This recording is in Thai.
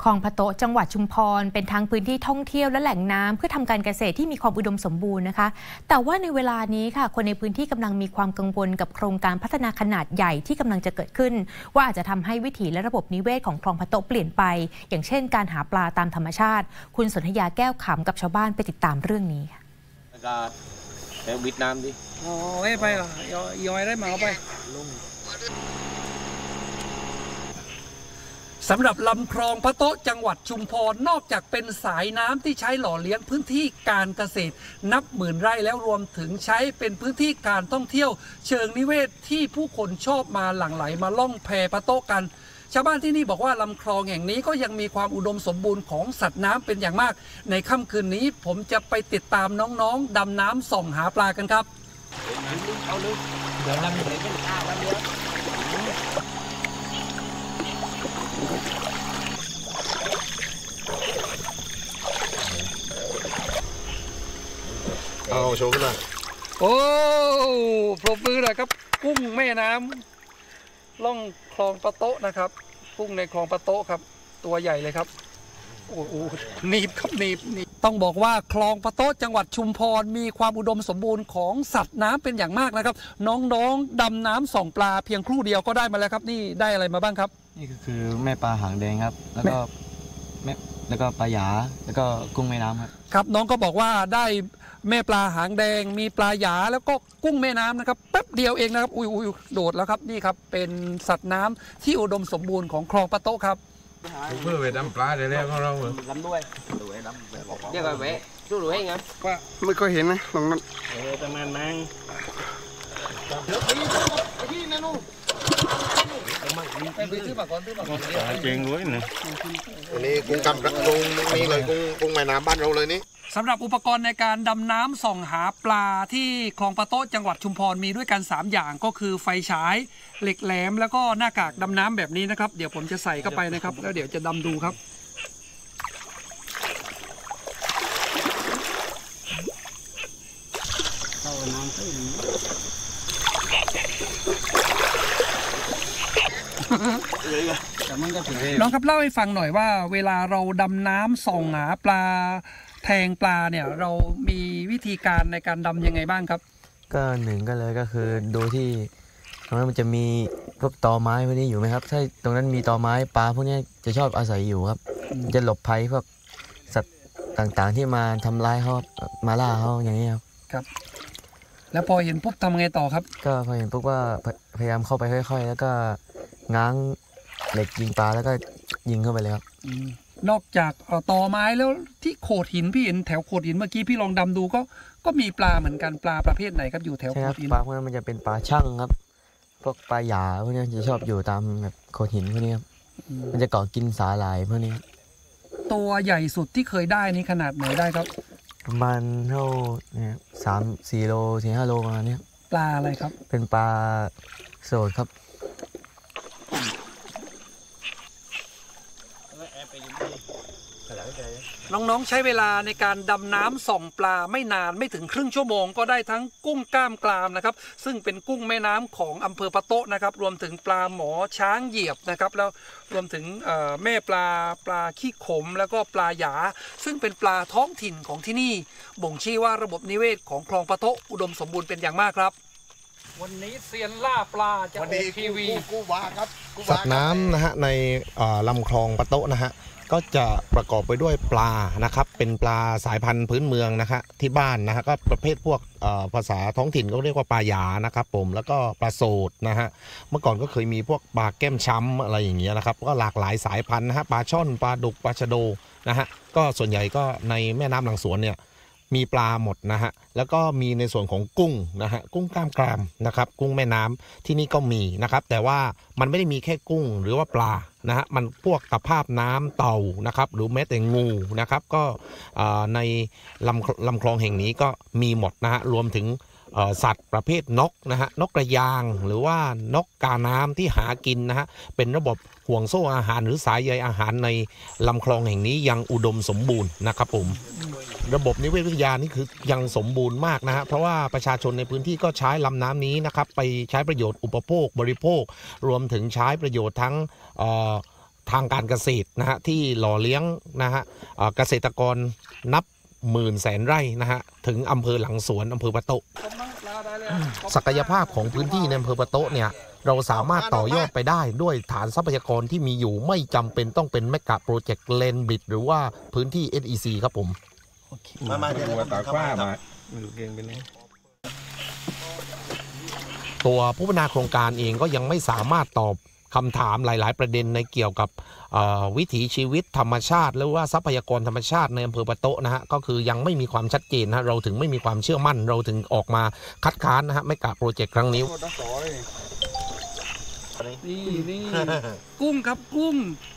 คลองพะโตจังหวัดชุมพรเป็นทั้งพื้นที่ท่องเที่ยวและแหล่งน้ำเพื่อทำการเกษตรที่มีความอุดมสมบูรณ์นะคะแต่ว่าในเวลานี้ค่ะคนในพื้นที่กำลังมีความกังวลกับโครงการพัฒนาขนาดใหญ่ที่กำลังจะเกิดขึ้นว่าอาจจะทำให้วิถีและระบบนิเวศของคลองพะโตเปลี่ยนไปอย่างเช่นการหาปลาตามธรรมชาติคุณสนธยาแก้วขำกับชาวบ้านไปติดตามเรื่องนี้ค่ะแล้ววิดน้ำดิไปเหรย้อยได้มาเอาไปสำหรับลำคลองพะโตจังหวัดชุมพรนอกจากเป็นสายน้ำที่ใช้หล่อเลี้ยงพื้นที่การเกษตรนับหมื่นไร่แล้วรวมถึงใช้เป็นพื้นที่การท่องเที่ยวเชิงนิเวศที่ผู้คนชอบมาหลั่งไหลมาล่องแพพะโตกันชาวบ้านที่นี่บอกว่าลำคลองแห่งนี้ก็ยังมีความอุดมสมบูรณ์ของสัตว์น้ำเป็นอย่างมากในค่ำคืนนี้ผมจะไปติดตามน้องๆดำน้ำส่องหาปลากันครับเอาเลยเดี๋ยวน้ำเลยเป็นข้าวแล้วเดี๋ยวเอาโชว์ขึ้นมาโอ้ปรบมือหน่อยครับกุ้งแม่น้ำล่องคลองปะโตนะครับกุ้งในคลองปะโตครับตัวใหญ่เลยครับโอ้โหหนีบครับหนีบต้องบอกว่าคลองปะโตจังหวัดชุมพรมีความอุดมสมบูรณ์ของสัตว์น้ำเป็นอย่างมากนะครับน้องๆดำน้ำส่องปลาเพียงครู่เดียวก็ได้มาแล้วครับนี่ได้อะไรมาบ้างครับนี่ก็คือแม่ปลาหางแดงครับแล้วก็ปลาหยาแล้วก็กุ้งแม่น้ำครับครับน้องก็บอกว่าได้แม่ปลาหางแดงมีปลาหยาแล้วก็กุ้งแม่น้ำนะครับแป๊บเดียวเองนะครับอุ้ยโดดแล้วครับนี่ครับเป็นสัตว์น้ำที่อุดมสมบูรณ์ของคลองปะโตครับเพื่อไปดำปลาได้แล้วก็เราลำด้วยลำเดี๋ยวไปแวะดูให้ไงว่าไม่เคยเห็นนะตรงนั้นประมาณนั้นพี่นะนุ่งไปซื้อมาก่อนเก่งด้วยนะอันนี้กุ้งกำกุ้งนี่เลยกุ้งแม่น้ำบ้านเราเลยนี่สำหรับอุปกรณ์ในการดำน้ำส่องหาปลาที่คลองปะโตจังหวัดชุมพรมีด้วยกัน3อย่างก็คือไฟฉายเหล็กแหลมแล้วก็หน้ากากดำน้ำแบบนี้นะครับเดี๋ยวผมจะใส่เข้าไปนะครับแล้วเดี๋ยวจะดำดูครับน้องครับเล่าให้ฟังหน่อยว่าเวลาเราดำน้ำส่องหาปลาแทงปลาเนี่ยเรามีวิธีการในการดำยังไงบ้างครับก็หนึ่งก็เลยก็คือดูที่ตรงนั้นมันจะมีพวกตอไม้พวกนี้อยู่ไหมครับถ้าตรงนั้นมีตอไม้ปลาพวกนี้จะชอบอาศัยอยู่ครับจะหลบภัยพวกสัตว์ต่างๆที่มาทำร้ายเขามาล่าเขาอย่างนี้ครับแล้วพอเห็นปุ๊บทำไงต่อครับก็พอเห็นปุ๊บว่าพยายามเข้าไปค่อยๆแล้วก็ง้างเหล็กยิงปลาแล้วก็ยิงเข้าไปเลยครับนอกจากตอไม้แล้วที่โขดหินพี่เห็นแถวโขดหินเมื่อกี้พี่ลองดำดูก็มีปลาเหมือนกันปลาประเภทไหนครับอยู่แถวโขดหินปลาพวกนั้นมันจะเป็นปลาช่างครับพวกปลาหยาพวกนี้จะชอบอยู่ตามแบบโขดหินพวกนี้ครับมันจะเกาะกินสาหร่ายพวกนี้ตัวใหญ่สุดที่เคยได้นี่ขนาดไหนได้ครับประมาณเท่าเนี่ย3-4 โลถึง5 โลประมาณนี้ปลาอะไรครับเป็นปลาโสดครับน้องๆใช้เวลาในการดำน้ำส่องปลาไม่นานไม่ถึงครึ่งชั่วโมงก็ได้ทั้งกุ้งกล้ามกรามนะครับซึ่งเป็นกุ้งแม่น้ำของอำเภอปะโตนะครับรวมถึงปลาหมอช้างเหยียบนะครับแล้วรวมถึงแม่ปลาขี้ขมแล้วก็ปลาหยาซึ่งเป็นปลาท้องถิ่นของที่นี่บ่งชี้ว่าระบบนิเวศของคลองปะโตอุดมสมบูรณ์เป็นอย่างมากครับวันนี้เซียนล่าปลาจะออกทีวีกู้วาครับสัตว์น้ำนะฮะในลำคลองปะโตนะฮะก็จะประกอบไปด้วยปลานะครับเป็นปลาสายพันธุ์พื้นเมืองนะฮะที่บ้านนะฮะก็ประเภทพวกภาษาท้องถิ่นก็เรียกว่าปลาหยานะครับผมแล้วก็ปลาโสดนะฮะเมื่อก่อนก็เคยมีพวกปลาแก้มช้ำอะไรอย่างเงี้ยนะครับก็หลากหลายสายพันธุ์นะฮะปลาช่อนปลาดุกปลาชะโดนะฮะก็ส่วนใหญ่ก็ในแม่น้ำหลังสวนเนี่ยมีปลาหมดนะฮะแล้วก็มีในส่วนของกุ้งนะฮะกุ้งกล้ามกรามนะครับกุ้งแม่น้ำที่นี่ก็มีนะครับแต่ว่ามันไม่ได้มีแค่กุ้งหรือว่าปลานะฮะมันพวกตะภาพน้ำเต่านะครับหรือแม้แต่งูนะครับก็ในลำคลองแห่งนี้ก็มีหมดนะฮะรวมถึงสัตว์ประเภทนกนะฮะนกกระยางหรือว่านกกาน้ำที่หากินนะฮะเป็นระบบห่วงโซ่อาหารหรือสายใยอาหารในลำคลองแห่งนี้ยังอุดมสมบูรณ์นะครับผมระบบนิเวศวิทยานี่คือยังสมบูรณ์มากนะฮะเพราะว่าประชาชนในพื้นที่ก็ใช้ลำน้ำนี้นะครับไปใช้ประโยชน์อุปโภคบริโภครวมถึงใช้ประโยชน์ทั้งทางการเกษตรนะฮะที่หล่อเลี้ยงนะฮะเกษตรกรนับหมื่นแสนไร่นะฮะถึงอำเภอหลังสวนอำเภอปะโตะศักยภาพของพื้นที่ในอำเภอปะโตะเนี่ยเราสามารถต่อยอดไปได้ด้วยฐานทรัพยากรที่มีอยู่ไม่จำเป็นต้องเป็นเมกะโปรเจกต์เลนบริดหรือว่าพื้นที่ SEC ครับผมมาเดี๋ยวตากฟ้ามาดูเก่งไปเลยตัวผู้พัฒนาโครงการเองก็ยังไม่สามารถตอบคำถามหลายๆประเด็นในเกี่ยวกับวิถีชีวิตธรรมชาติหรือว่าทรัพยากรธรรมชาติในอำเภอปะโตะนะฮะก็คือยังไม่มีความชัดเจนนะเราถึงไม่มีความเชื่อมั่นเราถึงออกมาคัดค้านนะฮะไม่กะโปรเจกต์ครั้งนี้นี่กุ้งครับกุ้ง